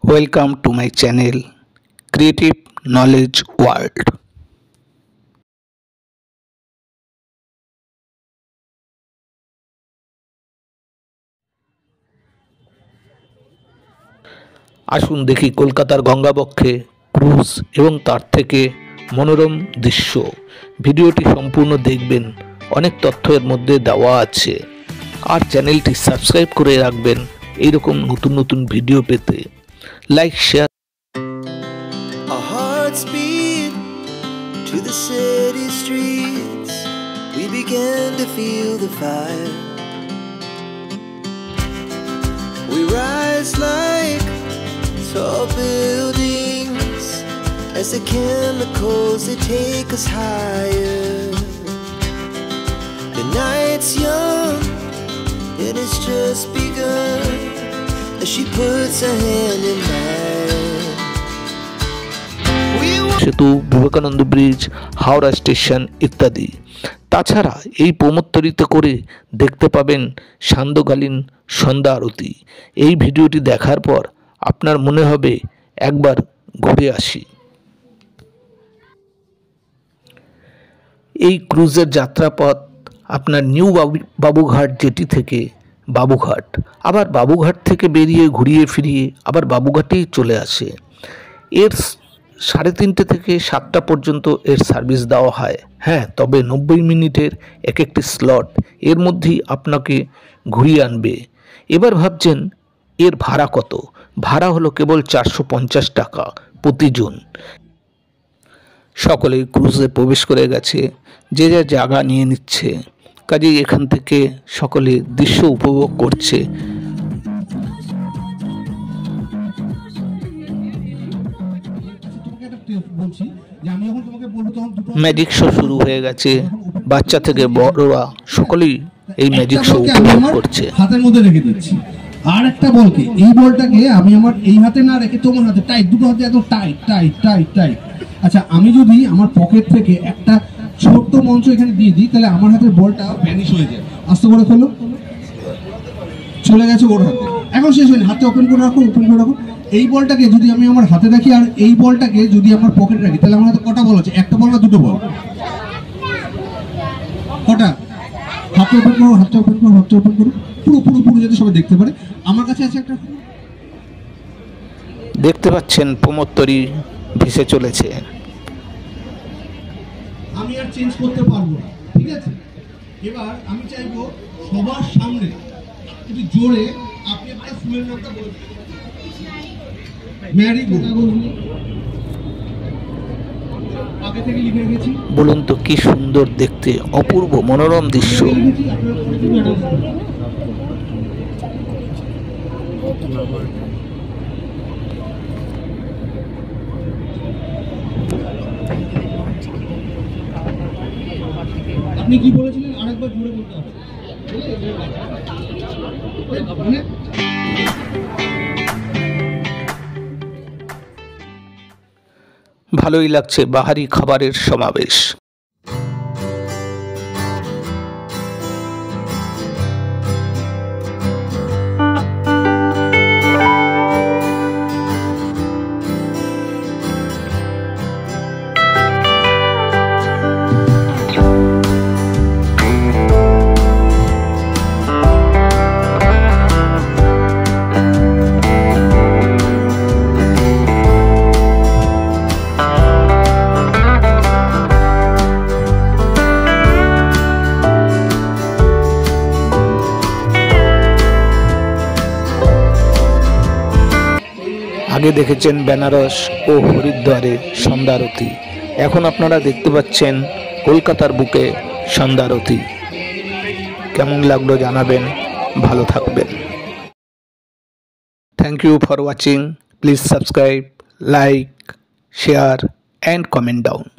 Welcome to my channel Creative Knowledge World. আসুন দেখি কলকাতার গঙ্গাবক্ষে ক্রুজ এবং তার থেকে মনোরম দৃশ্য। ভিডিওটি সম্পূর্ণ দেখবেন, অনেক তথ্য এর মধ্যে দেওয়া আছে। আর চ্যানেলটি সাবস্ক্রাইব করে রাখবেন এইরকম নতুন নতুন ভিডিও পেতে। Like share. Our hearts beat to the city streets. We began to feel the fire. We rise like tall buildings as the chemicals they take us higher. The night's young and it's just begun as she puts her hand in mine. সেতু, Vivekananda bridge, Howrah station ইত্যাদি। তাছাড়া এই প্রমোত্তরিতে করে দেখতে পাবেন সান্ধ্যকালীন সন্ধ্যা আরতি। এই ভিডিওটি দেখার পর আপনার মনে হবে একবার ঘুরে আসি। এই ক্রুজের যাত্রাপথ আপনার নিউ বাবুঘাট জেটি থেকে বাবুঘাট, আবার বাবুঘাট থেকে বেরিয়ে ঘুরিয়ে ফিরিয়ে আবার বাবুঘাটেই চলে আসে। এর 3:30 থেকে 7টা পর্যন্ত এর সার্ভিস দেওয়া হয়। হ্যাঁ, তবে 90 মিনিটের এক একটি স্লট এর মধ্যেই আপনাকে ঘুরিয়ে আনবে। এবার ভাবছেন এর ভাড়া কত? ভাড়া হলো কেবল 450 টাকা প্রতিজন। সকলেই ক্রুজে প্রবেশ করে গেছে, যে যা জায়গা নিয়ে নিচ্ছে, কাজেই এখান থেকে সকলে দৃশ্য উপভোগ করছে। ম্যাজিক শো শুরু হয়ে গেছে, বাচ্চা থেকে বড়রা সকলেই এই ম্যাজিক শো উপভোগ করছে। হাতের মধ্যে রেখে দিচ্ছি আর একটা বলকে, এই বলটাকে আমি আমার এই হাতে না রেখে তোমার হাতে টাইট, দুটো হাতে এত টাইট টাইট টাইট টাইট। আচ্ছা, আমি যদি আমার পকেট থেকে একটা ছোট্ট মঞ্চ এখানে দিয়ে দিই, তাহলে আমার হাতের বলটা ভ্যানিশ হয়ে যায়। আস্তে করে খোলো, চলে গেছে ওর হাতে। এখন শেষ হয়নি, হাতে ওপেন করে রাখো, ওপেন করে রাখো। এই বলটাকে যদি আমি আমার হাতে রাখি আর এই বলটাকে যদি আমার পকেটে রাখি, তাহলে আমার হাতে কটা বল আছে? একটা বল না দুটো বল? কটা? হাতটা ওপেন করো, হাতটা ওপেন করো, হাতটা ওপেন করো, পুরো পুরো পুরো যাতে সবাই দেখতে পারে। আমার কাছে আছে একটা, দেখতে পাচ্ছেন প্রমোত্তরী ভেসে চলেছে। আমি আর চেঞ্জ করতে পারবো না, ঠিক আছে? এবার আমি চাইবো সবার সামনে একটু জোরে আপনি আপনার ফুলের নামটা বলবেন। ম্যারি গোটা বলুন, আগে থেকে লিখে রেখেছি। বলুন তো কি সুন্দর দেখতে, অপূর্ব মনোরম দৃশ্য। আপনি কি বলেছিলেন আরেকবার জোরে বলতে হবে। ভালোই লাগছে বাহারি খাবারের সমাবেশ। আগে দেখেছেন বেনারস ও হরিদ্বারে সন্ধ্যারতি, এখন আপনারা দেখতে পাচ্ছেন কলকাতার বুকে সন্ধ্যারতি। কেমন লাগলো জানাবেন, ভালো থাকবেন। Thank you for watching. Please subscribe, like, share and comment down.